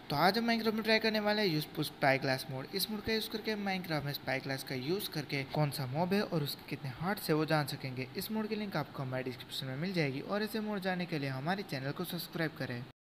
तो आज हम माइनक्राफ्ट में ट्राई करने वाले हैं यूज स्पाई क्लास मोड। इस मोड का यूज करके माइनक्राफ्ट में स्पाई क्लास का यूज करके कौन सा मॉब है और उसके कितने हार्ट से वो जान सकेंगे। इस मोड की लिंक आपको हमारे डिस्क्रिप्शन में मिल जाएगी और इसे मोड जाने के लिए हमारे चैनल को सब्सक्राइब करें।